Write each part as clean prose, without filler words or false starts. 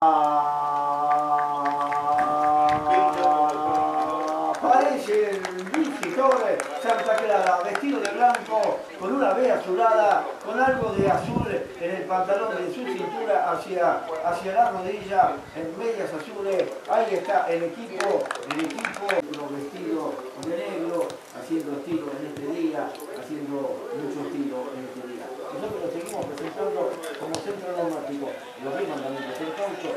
Aparece el visitore Santa Clara, vestido de blanco, con una B azulada, con algo de azul en el pantalón de su cintura hacia la rodilla, en medias azules. Ahí está el equipo vestido de negro, haciendo estilo en este día, haciendo mucho estilo en este día. Nosotros lo seguimos presentando como centro neumático, los 10 mandamientos del caucho,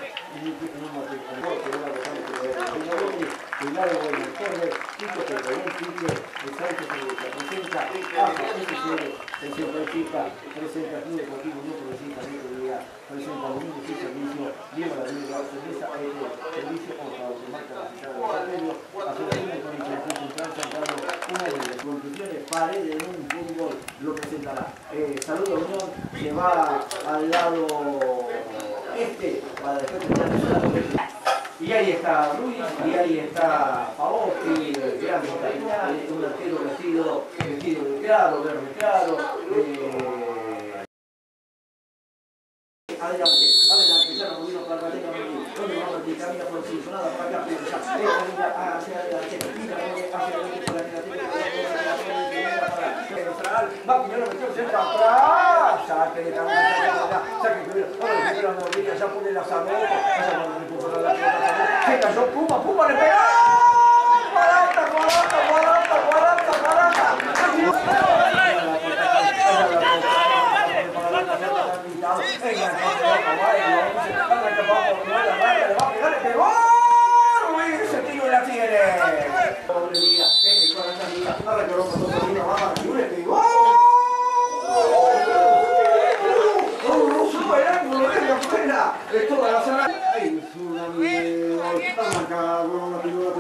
Cuidado con el torre, Chico que con un pique, el salto que representa, AFA, SCL, presenta el chica, presenta Club Deportivo Unión Progresista de Día, presenta Domingo y Servicio, Viva la Vida, Servicio Automarca la Ciudad del Papelio, Asociación con Iniciación Central San Carlos, una de las conclusiones, Paredes en un fútbol lo presentará. Saludo Unión, se va al lado para después terminar. Y ahí está Ruiz, y ahí está Pavotti, el gran Cardinal, un arquero vestido de claro, verde claro. Adelante, ya no vino para la tenga donde vamos a decir, camina por el nada para acá, hacia adelante, va primero metió cerca atrás, saque de cabeza, saque primero, mordida, ya pone la sabota, se cayó Puma le pegó, 40. Ese tiro la tiene. Pobre vida, ahora que rompe todo el vamos, le pegó. Sube el ángulo desde afuera. Es toda la zona. Ay, es una mierda. Acá, bueno, la pegó.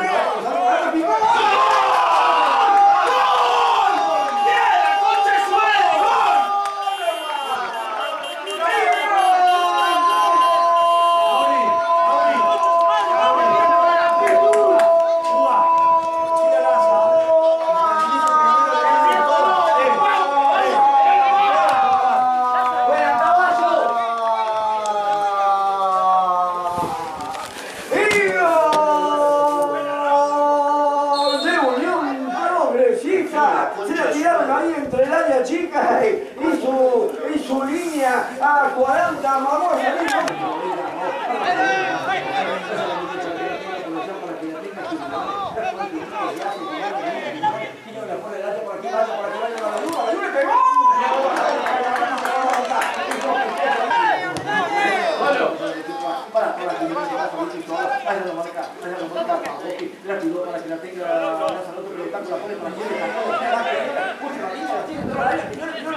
Se la tiraron ahí entre el área chica y su línea a 40, vamos a salir. La tiró para que la tenga la otro, pero la pone para que la línea, la tiene dentro de la área, señores,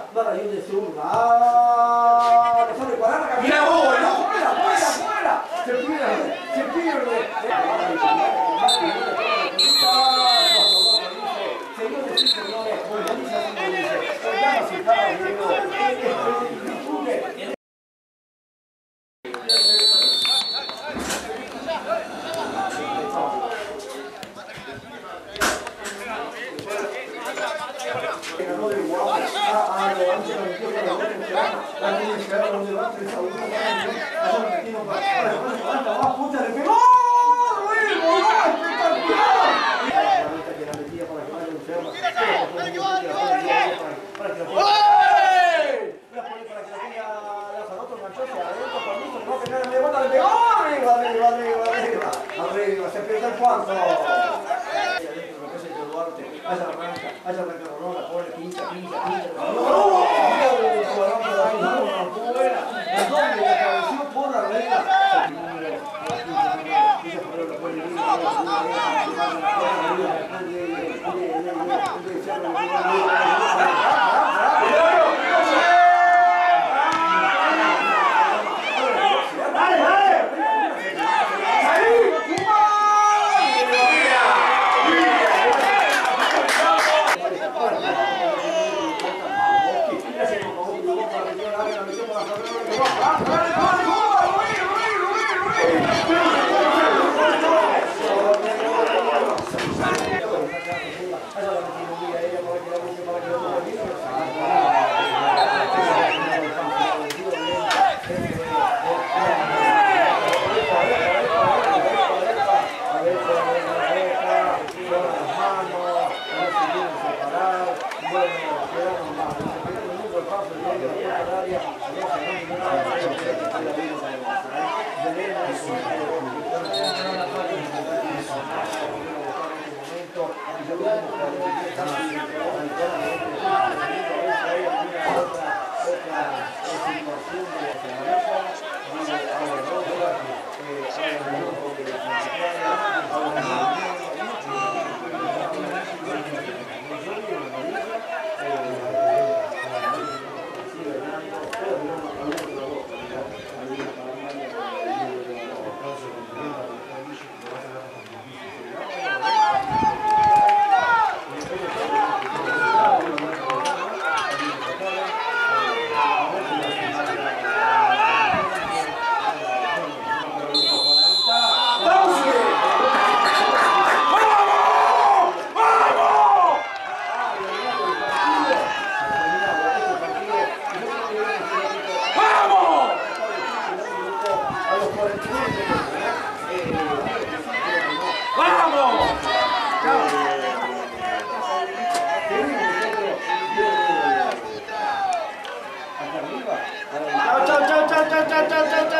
no la ayude su. ¡Ah! No sale para la ¡Mira vos, no! ¡Fuera! Se pierde. Señores y señores, organiza su dice. Damas y caballeros, disfrute. Arriba, se pierde el cuarto. Haya arranca Ronaldo, pone pincha. El doble la cabeció por arriba.